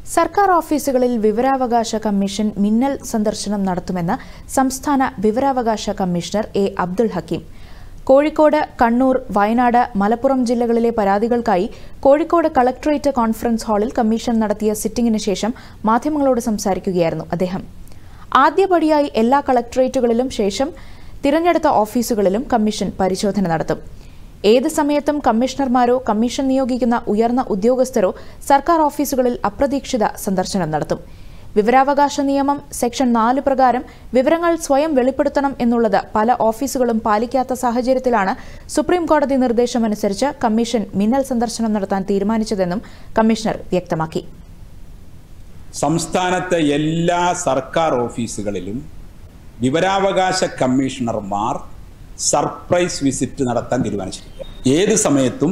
സർക്കാർ ഓഫീസുകളിൽ വിവരാവകാശ കമ്മീഷൻ മിന്നൽ സന്ദർശനം നടത്തുമെന്ന് സംസ്ഥാന വിവരാവകാശ കമ്മീഷണർ എ. അബ്ദുൽ ഹക്കീം. കോഴിക്കോട്, കണ്ണൂർ, വയനാട്, മലപ്പുറം ജില്ലകളിലെ പരാതികൾക്കായി കോഴിക്കോട് കളക്ടറേറ്റ് കോൺഫറൻസ് ഹാളിൽ കമ്മീഷൻ നടത്തിയ സിറ്റിംഗിന് ശേഷം മാധ്യമങ്ങളോട് സംസാരിക്കുകയായിരുന്നു അദ്ദേഹം. ആദ്യപടിയായി എല്ലാ കളക്ടറേറ്റുകളിലും ശേഷം തിരഞ്ഞെടുത്ത ഓഫീസുകളിലും കമ്മീഷൻ പരിശോധന നടത്തും. ഏത് സമയത്തും കമ്മീഷണർമാരോ കമ്മീഷൻ നിയോഗിക്കുന്ന ഉയർന്ന ഉദ്യോഗസ്ഥരോ സർക്കാർ ഓഫീസുകളിൽ അപ്രതീക്ഷിത സന്ദർശനം നടത്തും. വിവരാവകാശ നിയമം സെക്ഷൻ 4 പ്രകാരം വിവരങ്ങൾ സ്വയം വെളിപ്പെടുത്തണം എന്നുള്ളത് പല ഓഫീസുകളും പാലിക്കാത്ത സാഹചര്യത്തിലാണ് സുപ്രീംകോടതി നിർദ്ദേശമനുസരിച്ച് കമ്മീഷൻ മിന്നൽ സന്ദർശനം നടത്താൻ തീരുമാനിച്ചതെന്നും കമ്മീഷണർ വ്യക്തമാക്കി. സംസ്ഥാനത്തെ എല്ലാ സർക്കാർ ഓഫീസുകളിലും വിവരാവകാശ കമ്മീഷണർമാർ സർപ്രൈസ് വിസിറ്റ് നടത്താൻ തീരുമാനിച്ചിരിക്കുക. ഏത് സമയത്തും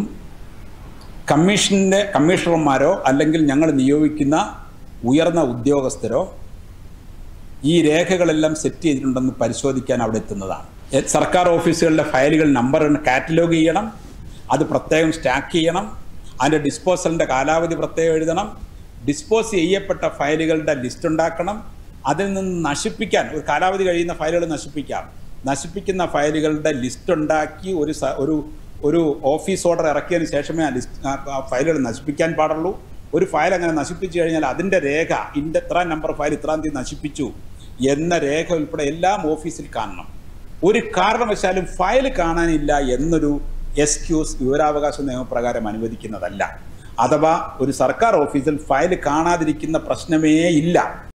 കമ്മീഷണർമാരോ അല്ലെങ്കിൽ ഞങ്ങൾ നിയോഗിക്കുന്ന ഉയർന്ന ഉദ്യോഗസ്ഥരോ ഈ രേഖകളെല്ലാം സെറ്റ് ചെയ്തിട്ടുണ്ടെന്ന് പരിശോധിക്കാൻ അവിടെ എത്തുന്നതാണ്. സർക്കാർ ഓഫീസുകളിലെ ഫയലുകൾ നമ്പർ കാറ്റലോഗ് ചെയ്യണം, അത് പ്രത്യേകം സ്റ്റാക്ക് ചെയ്യണം, അതിൻ്റെ ഡിസ്പോസലിൻ്റെ കാലാവധി പ്രത്യേകം എഴുതണം, ഡിസ്പോസ് ചെയ്യപ്പെട്ട ഫയലുകളുടെ ലിസ്റ്റ് ഉണ്ടാക്കണം, അതിൽ നിന്ന് നശിപ്പിക്കാൻ ഒരു കാലാവധി കഴിയുന്ന ഫയലുകൾ നശിപ്പിക്കുന്ന ഫയലുകളുടെ ലിസ്റ്റ് ഉണ്ടാക്കി ഒരു ഓഫീസ് ഓർഡർ ഇറക്കിയതിന് ശേഷമേ ആ ഫയലുകൾ നശിപ്പിക്കാൻ പാടുള്ളൂ. ഒരു ഫയൽ അങ്ങനെ നശിപ്പിച്ചു കഴിഞ്ഞാൽ അതിൻ്റെ രേഖ ഇത്ര നമ്പർ ഫയൽ ഇത്രാം തീയതി നശിപ്പിച്ചു എന്ന രേഖ ഉൾപ്പെടെ എല്ലാം ഓഫീസിൽ കാണണം. ഒരു കാരണവശാലും ഫയൽ കാണാനില്ല എന്നൊരു എക്സ്ക്യൂസ് വിവരാവകാശ നിയമപ്രകാരം അനുവദിക്കുന്നതല്ല. അഥവാ ഒരു സർക്കാർ ഓഫീസിൽ ഫയൽ കാണാതിരിക്കുന്ന പ്രശ്നമേ ഇല്ല.